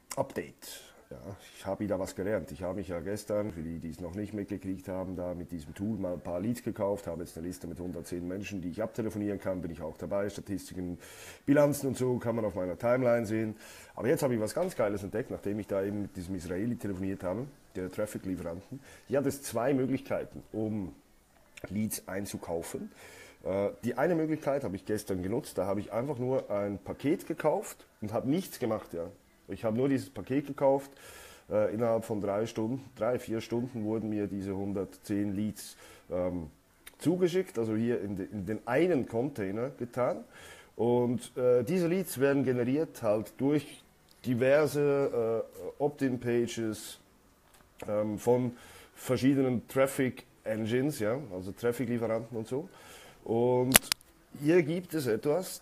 Update. Ja, ich habe wieder was gelernt. Ich habe mich ja gestern, für die, die es noch nicht mitgekriegt haben, da mit diesem Tool mal ein paar Leads gekauft, habe jetzt eine Liste mit 110 Menschen, die ich abtelefonieren kann, bin ich auch dabei. Statistiken, Bilanzen und so kann man auf meiner Timeline sehen. Aber jetzt habe ich was ganz Geiles entdeckt, nachdem ich da eben mit diesem Israeli telefoniert habe, der Traffic-Lieferanten. Hier hat es zwei Möglichkeiten, um Leads einzukaufen. Die eine Möglichkeit habe ich gestern genutzt, da habe ich einfach nur ein Paket gekauft und habe nichts gemacht. Ja. Ich habe nur dieses Paket gekauft. Innerhalb von 4 Stunden wurden mir diese 110 Leads zugeschickt, also hier in den einen Container getan. Und diese Leads werden generiert halt durch diverse Opt-in-Pages von verschiedenen Traffic Engines, ja, also Traffic-Lieferanten und so. Und hier gibt es etwas,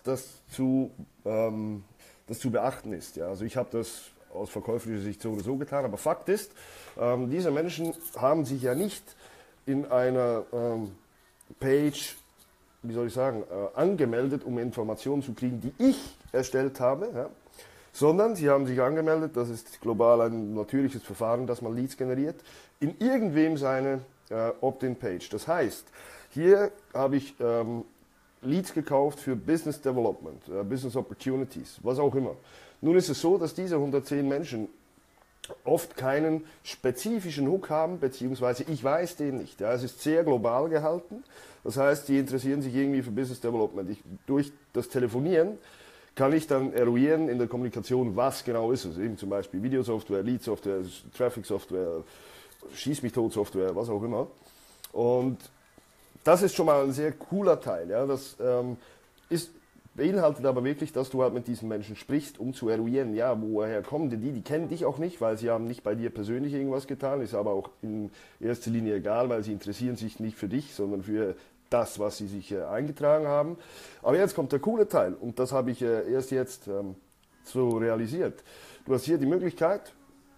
das zu beachten ist. Ja. Also ich habe das aus verkäuferischer Sicht so oder so getan, aber Fakt ist, diese Menschen haben sich ja nicht in einer Page, wie soll ich sagen, angemeldet, um Informationen zu kriegen, die ich erstellt habe, ja, sondern sie haben sich angemeldet, das ist global ein natürliches Verfahren, dass man Leads generiert, in irgendwem seine Opt-in-Page. Das heißt, hier habe ich Leads gekauft für Business Development, Business Opportunities, was auch immer. Nun ist es so, dass diese 110 Menschen oft keinen spezifischen Hook haben, beziehungsweise ich weiß den nicht. Ja, es ist sehr global gehalten, das heißt, die interessieren sich irgendwie für Business Development. Durch das Telefonieren kann ich dann eruieren in der Kommunikation, was genau ist es. Eben zum Beispiel Videosoftware, Lead-Software, Traffic-Software, Schieß-mich-tot-Software, was auch immer. Und das ist schon mal ein sehr cooler Teil. Ja. Das beinhaltet aber wirklich, dass du halt mit diesen Menschen sprichst, um zu eruieren, ja, woher kommen denn die? Die kennen dich auch nicht, weil sie haben nicht bei dir persönlich irgendwas getan, ist aber auch in erster Linie egal, weil sie interessieren sich nicht für dich, sondern für das, was sie sich eingetragen haben. Aber jetzt kommt der coole Teil und das habe ich erst jetzt so realisiert. Du hast hier die Möglichkeit,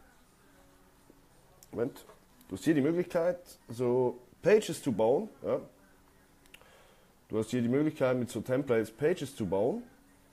so Pages zu bauen. Ja. Du hast hier die Möglichkeit, mit so Templates Pages zu bauen.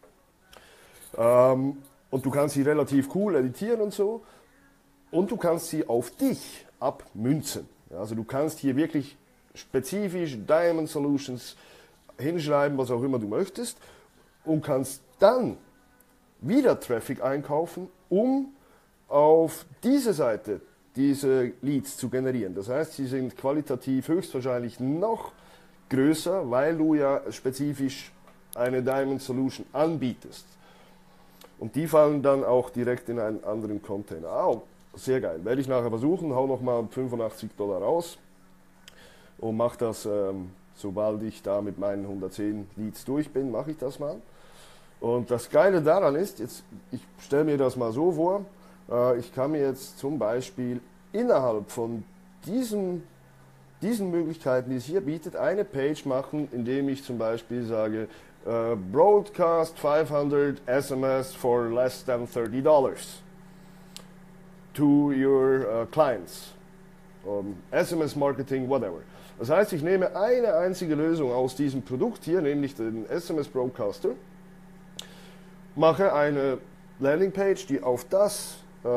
Und du kannst sie relativ cool editieren und so. Und du kannst sie auf dich abmünzen. Ja, also du kannst hier wirklich spezifisch Diamond Solutions hinschreiben, was auch immer du möchtest. Und kannst dann wieder Traffic einkaufen, um auf diese Seite diese Leads zu generieren. Das heißt, sie sind qualitativ höchstwahrscheinlich noch größer, weil du ja spezifisch eine Diamond Solution anbietest. Und die fallen dann auch direkt in einen anderen Container. Oh, sehr geil. Werde ich nachher versuchen, hau nochmal $85 raus und mache das, sobald ich da mit meinen 110 Leads durch bin, mache ich das mal. Und das Geile daran ist, ich stelle mir das mal so vor, ich kann mir jetzt zum Beispiel innerhalb von diesen Möglichkeiten, die es hier bietet, eine Page machen, indem ich zum Beispiel sage, Broadcast 500 SMS for less than $30 to your clients. SMS Marketing, whatever. Das heißt, ich nehme eine einzige Lösung aus diesem Produkt hier, nämlich den SMS Broadcaster, mache eine Landingpage, die auf das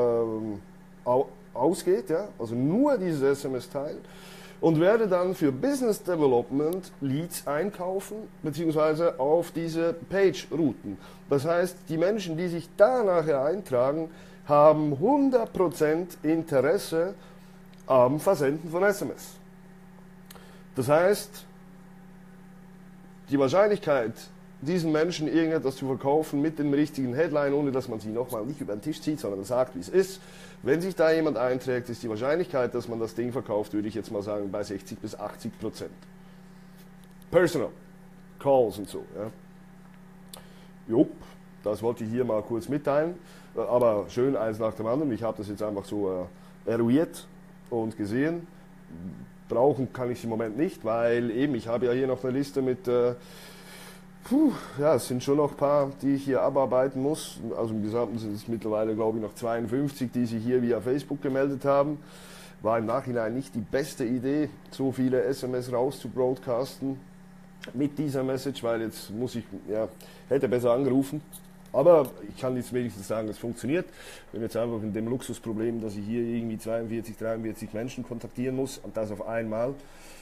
ausgeht, ja, also nur dieses SMS-Teil, und werde dann für Business Development Leads einkaufen, beziehungsweise auf diese Page routen. Das heißt, die Menschen, die sich da nachher eintragen, haben 100% Interesse am Versenden von SMS. Das heißt, die Wahrscheinlichkeit, diesen Menschen irgendetwas zu verkaufen mit dem richtigen Headline, ohne dass man sie nochmal nicht über den Tisch zieht, sondern sagt, wie es ist. Wenn sich da jemand einträgt, ist die Wahrscheinlichkeit, dass man das Ding verkauft, würde ich jetzt mal sagen, bei 60 bis 80%. Personal Calls und so. Ja. Jupp, das wollte ich hier mal kurz mitteilen. Aber schön eins nach dem anderen. Ich habe das jetzt einfach so eruiert und gesehen. Brauchen kann ich es im Moment nicht, weil eben, ich habe ja hier noch eine Liste mit... ja, es sind schon noch ein paar, die ich hier abarbeiten muss. Also im Gesamten sind es mittlerweile, glaube ich, noch 52, die sich hier via Facebook gemeldet haben. War im Nachhinein nicht die beste Idee, so viele SMS raus zu broadcasten mit dieser Message, weil jetzt muss ich, ja, hätte besser angerufen. Aber ich kann jetzt wenigstens sagen, es funktioniert. Wenn jetzt einfach in dem Luxusproblem, dass ich hier irgendwie 42, 43 Menschen kontaktieren muss und das auf einmal,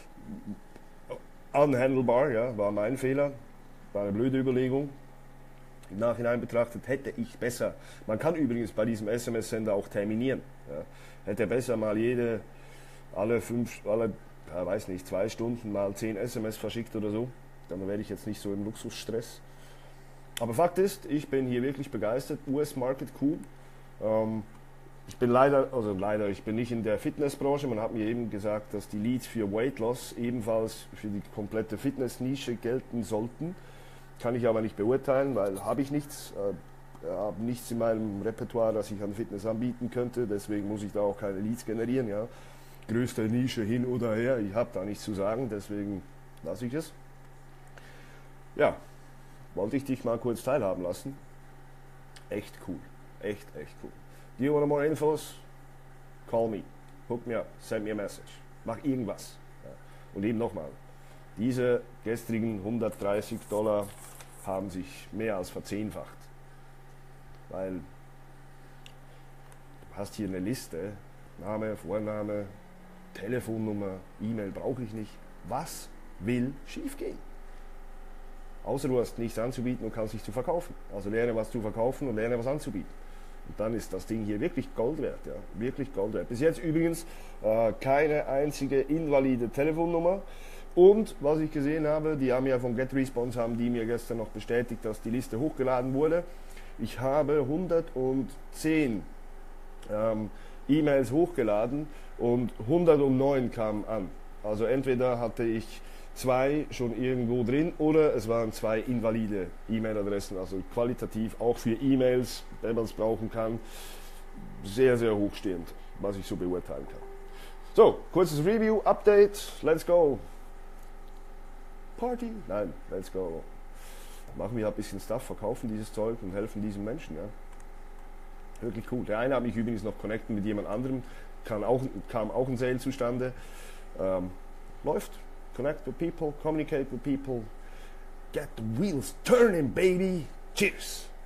unhandelbar, ja, war mein Fehler, war eine blöde Überlegung. Im Nachhinein betrachtet hätte ich besser, man kann übrigens bei diesem SMS-Sender auch terminieren, ja, hätte besser mal weiß nicht, 2 Stunden mal 10 SMS verschickt oder so, dann wäre ich jetzt nicht so im Luxusstress. Aber Fakt ist, ich bin hier wirklich begeistert, US-Market cool. Ich bin ich bin nicht in der Fitnessbranche. Man hat mir eben gesagt, dass die Leads für Weight Loss ebenfalls für die komplette Fitness-Nische gelten sollten. Kann ich aber nicht beurteilen, weil habe ich nichts. Habe nichts in meinem Repertoire, das ich an Fitness anbieten könnte. Deswegen muss ich da auch keine Leads generieren. Ja. Größte Nische hin oder her, ich habe da nichts zu sagen, deswegen lasse ich es. Ja, wollte ich dich mal kurz teilhaben lassen. Echt cool. Echt cool. Do you want more infos? Call me. Hook me up. Send me a message. Mach irgendwas. Ja. Und eben nochmal. Diese gestrigen $130 haben sich mehr als verzehnfacht. Weil du hast hier eine Liste. Name, Vorname, Telefonnummer, E-Mail brauche ich nicht. Was will schiefgehen? Außer du hast nichts anzubieten und kannst nichts zu verkaufen. Also lerne was zu verkaufen und lerne was anzubieten. Und dann ist das Ding hier wirklich Gold wert. Ja? Wirklich Gold wert. Bis jetzt übrigens keine einzige invalide Telefonnummer. Und was ich gesehen habe, die haben ja von GetResponse, haben die mir gestern noch bestätigt, dass die Liste hochgeladen wurde. Ich habe 110 E-Mails hochgeladen und 109 kamen an. Also entweder hatte ich 2 schon irgendwo drin oder es waren 2 invalide E-Mail-Adressen, also qualitativ auch für E-Mails, wenn man es brauchen kann, sehr, sehr hochstehend, was ich so beurteilen kann. So, kurzes Review, Update, let's go. Party? Nein, let's go. Machen wir ein bisschen Stuff, verkaufen dieses Zeug und helfen diesen Menschen, ja. Wirklich cool. Der eine hat mich übrigens noch connecten mit jemand anderem, kam auch ein Sale zustande. Läuft. Connect with people, communicate with people, get the wheels turning, baby. Cheers!